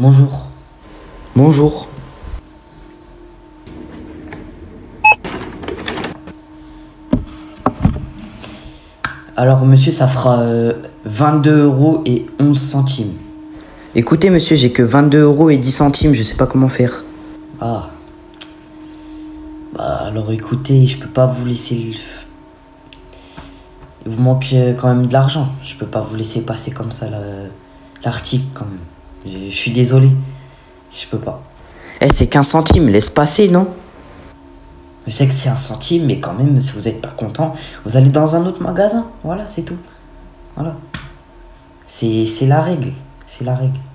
Bonjour. Bonjour. Alors monsieur, ça fera 22,11 €. Écoutez monsieur, j'ai que 22,10 €, je sais pas comment faire. Ah. Bah alors écoutez, je peux pas vous laisser... Il vous manque quand même de l'argent. Je peux pas vous laisser passer comme ça l'article quand même. Je suis désolé. Je peux pas. Eh, c'est qu'un centime, laisse passer, non? Je sais que c'est un centime, mais quand même, si vous êtes pas content, vous allez dans un autre magasin. Voilà, c'est tout. Voilà. C'est la règle. C'est la règle.